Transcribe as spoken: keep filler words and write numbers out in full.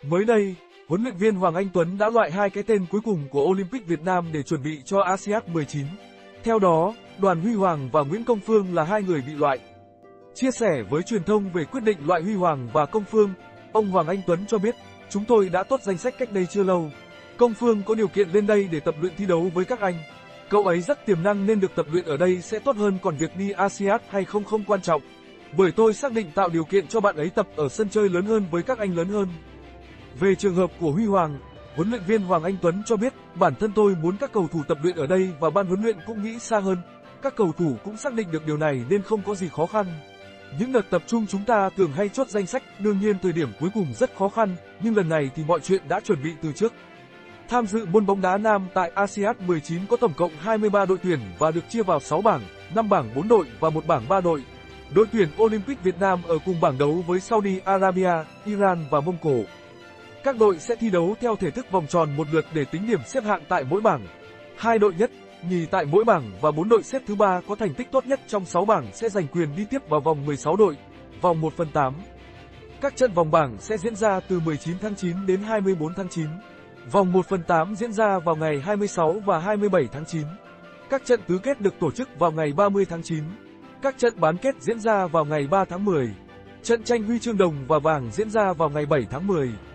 Mới đây, huấn luyện viên Hoàng Anh Tuấn đã loại hai cái tên cuối cùng của Olympic Việt Nam để chuẩn bị cho a si át mười chín. Theo đó, Đoàn Huy Hoàng và Nguyễn Công Phương là hai người bị loại. Chia sẻ với truyền thông về quyết định loại Huy Hoàng và Công Phương, ông Hoàng Anh Tuấn cho biết, chúng tôi đã tốt danh sách cách đây chưa lâu. Công Phương có điều kiện lên đây để tập luyện thi đấu với các anh. Cậu ấy rất tiềm năng nên được tập luyện ở đây sẽ tốt hơn, còn việc đi a si át hay không không quan trọng. Bởi tôi xác định tạo điều kiện cho bạn ấy tập ở sân chơi lớn hơn với các anh lớn hơn. Về trường hợp của Huy Hoàng, huấn luyện viên Hoàng Anh Tuấn cho biết, bản thân tôi muốn các cầu thủ tập luyện ở đây và ban huấn luyện cũng nghĩ xa hơn. Các cầu thủ cũng xác định được điều này nên không có gì khó khăn. Những đợt tập trung chúng ta thường hay chốt danh sách, đương nhiên thời điểm cuối cùng rất khó khăn, nhưng lần này thì mọi chuyện đã chuẩn bị từ trước. Tham dự môn bóng đá nam tại a si át mười chín có tổng cộng hai mươi ba đội tuyển và được chia vào sáu bảng, năm bảng bốn đội và một bảng ba đội. Đội tuyển Olympic Việt Nam ở cùng bảng đấu với Saudi Arabia, Iran và Mông Cổ. Các đội sẽ thi đấu theo thể thức vòng tròn một lượt để tính điểm xếp hạng tại mỗi bảng. Hai đội nhất, nhì tại mỗi bảng và bốn đội xếp thứ ba có thành tích tốt nhất trong sáu bảng sẽ giành quyền đi tiếp vào vòng mười sáu đội, vòng một phần tám. Các trận vòng bảng sẽ diễn ra từ mười chín tháng chín đến hai mươi bốn tháng chín. Vòng một phần tám diễn ra vào ngày hai mươi sáu và hai mươi bảy tháng chín. Các trận tứ kết được tổ chức vào ngày ba mươi tháng chín. Các trận bán kết diễn ra vào ngày ba tháng mười. Trận tranh huy chương đồng và vàng diễn ra vào ngày bảy tháng mười.